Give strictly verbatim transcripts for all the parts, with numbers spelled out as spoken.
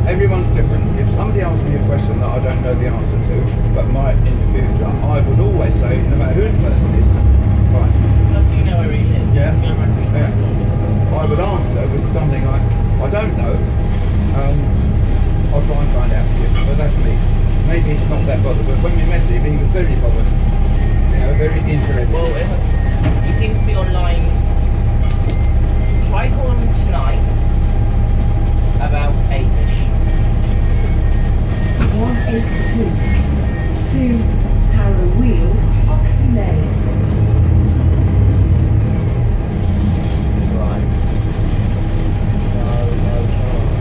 everyone's different. If somebody asks me a question that I don't know the answer to, but might in the future, I would always say, no matter who the person is, right. Plus you know where he is. Yeah. Yeah. I would answer with something like, I don't know. Um, I'll try and find out for you. But that's me. Maybe he's not that bothered, but when we met him, he was very bothered. You know, very interested. Well, he seems to be online. Try call him tonight about eight-ish. one eighty-two. two Harrow Weald, Oxley Lane. Right. No, no charge.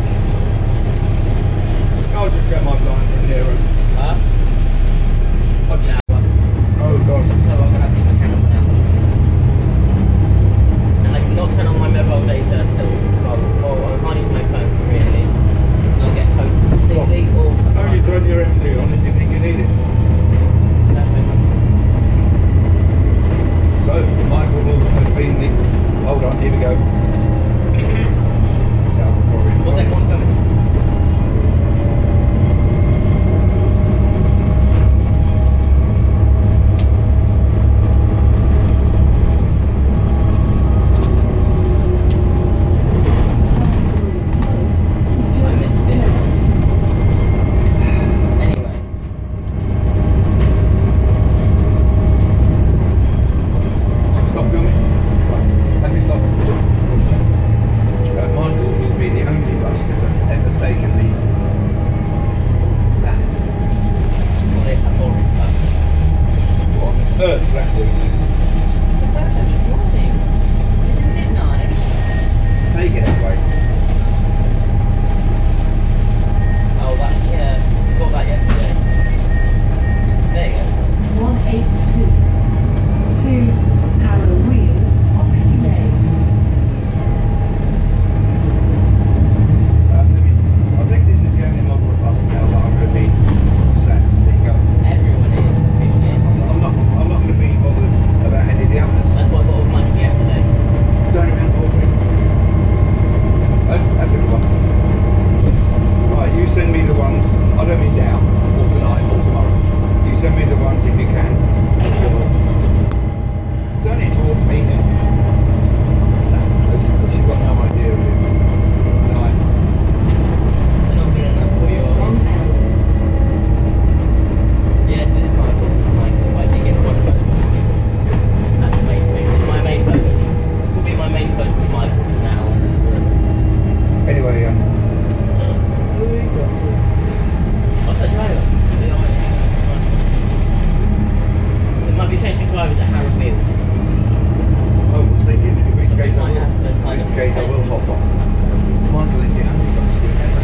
I'll just get my blind from here. And, Huh? I'll just, Now, uh, oh gosh. so I'm gonna have to use my camera now. And I cannot turn on my mobile data until, well, well, I can't use my phone really until I get home. T V or something. Only like turn your M D on if you think you need it. that. So, Michael Wolf has been the... Hold on, here we go. What's that one coming? I missed it. Anyway. Stop filming. Right, let me stop. Uh, Michael will be the only bus to have ever taken the... that. Well, they have all this bus. What on earth that doing there? The photo this morning. Isn't it nice? Take it away. Oh, that, yeah. Got that yesterday. There you go. one eighty-two. two Harrow Weald, Oxley Lane. Uh, let me, I think this is the only model of bus now that I'm going to be sad to see go. Everyone is, really. I'm not, I'm not going to be bothered about any of the others. That's what I got with Mike yesterday. Don't even talk to me. That's, that's a good one. Right, you send me the ones, I don't mean now, or tonight, or tomorrow. You send me the ones if you can. Don't need to talk to me. That's, she's got no idea of it. Nice. They're not good enough for you, are one they? hours. Yes, this is Michael. This is Michael. I did get one photo. That's the main thing. It's my main focus. This will be my main focus, Michael, from now on. Anyway, um, What's that driver? It might be changing drivers at Harrow Weald. I was thinking, in which case I Might will, have to kind in of which case I will change. hop on. Michael is the only bus to ever.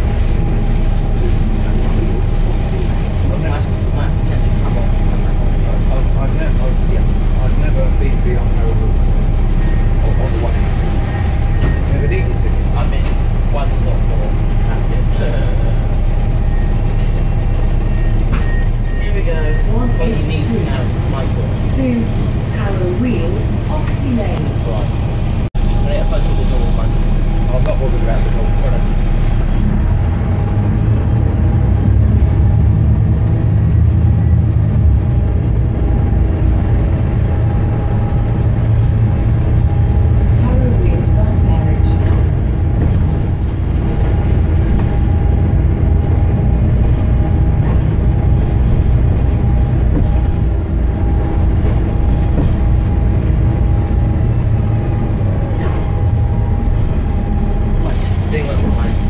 I've never, Might might have to change it. Come on. I've, I've never, I've, yeah, I've never been beyond Harrow or on the way. Never needed to. I've been one stop more. That's it. Here we go. one What you need to eighty-two. know, Michael. two Harrow Weald, Oxley Lane. Right. I'm gonna get a photo of the door, Michael. I'm not bothered about the whole product. Harrow Weald bus garage. Right. Doing what we want.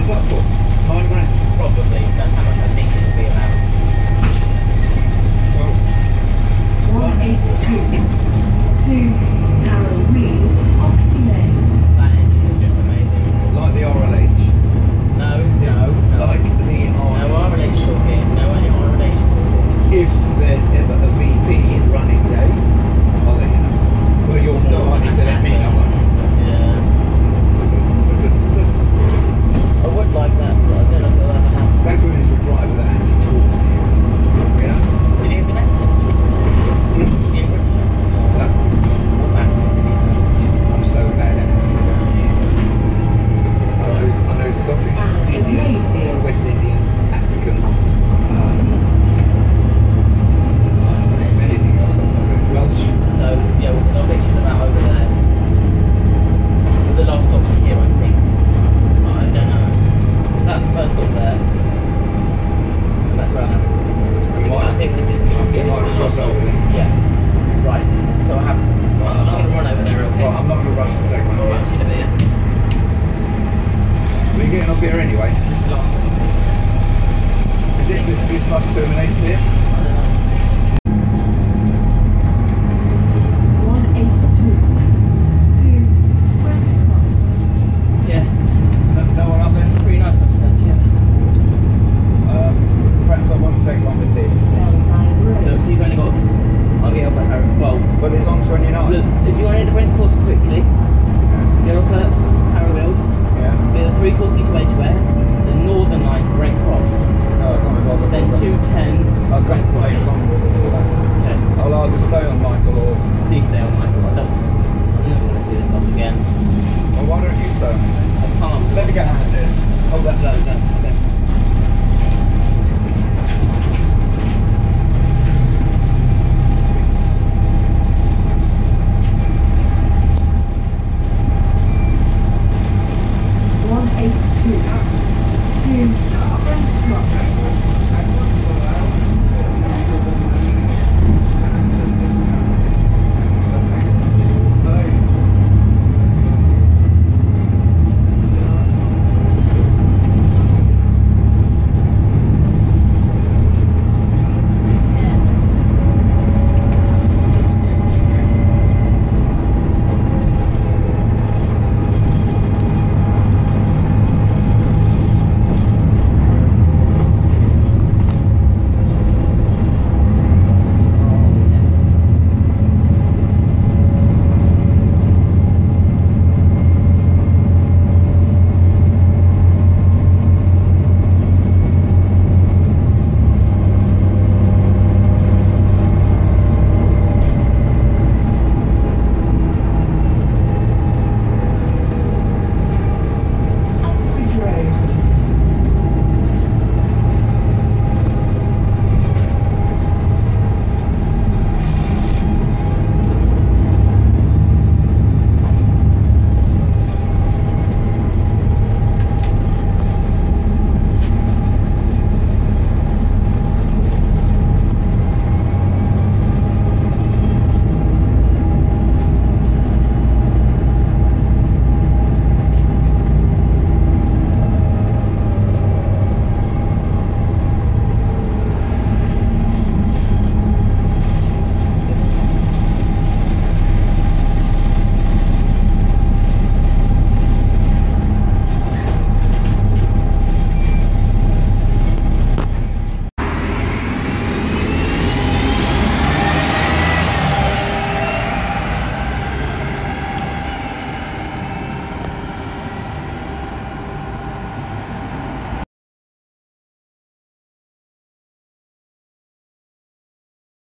that for? Nine grand. Probably. That's how much I think it'll be about. Well, one eighty-two. two Harrow Wheels, Oxley Lane. That engine is just amazing. like the R L H. No, no, no. Like the No R L H. R L H talking. No any R L H talking. If there's ever a V P in running day, I'll let you know. Well, you're more likely to let me know. Yeah. I would like that, but I don't know if it'll ever happen. Thank goodness for a driver that actually talks to you. You know? Did he have an accent? Did he have a British accent? No. What accent did he have? I'm so bad at it. I know, I know Scottish, Indian, West Indian, African. Um, I don't know anything else. I don't know Welsh. So, yeah, we've got pictures of that over there. But the last stop's here, I think. But I don't know. Is that the first stop there? And that's where I am. I think, I think this is, It it is might the cross last stop. over then. Yeah. Right. So I have. Right, I'm not going to run over there real quick. Well, I'm not going to rush to take my Right, time. see you in a bit. We're getting off here anyway. This is the last stop. Is it that this bus terminates here? I don't know. one eighty-two. two Brent Cross. Yeah. No, no one up there? It's pretty nice upstairs, yeah. Um, perhaps I won't take long with this. Belsize So Road. you've only got. I'll get off at Harrow. Well, But it's on twenty-nine. look, if you want to hit the Brent course quickly, get off at Harrow Hills, Yeah. get the three forty to Edgware, the Northern Line to Brent Cross, No, I can't be bothered. then two ten. I can't play Okay, I'll either stay on Michael or. please stay on Michael. I don't. I'm never going to see this bus again. Well, why don't you stay on it then? I can't. Let me get downstairs. Hold that load then.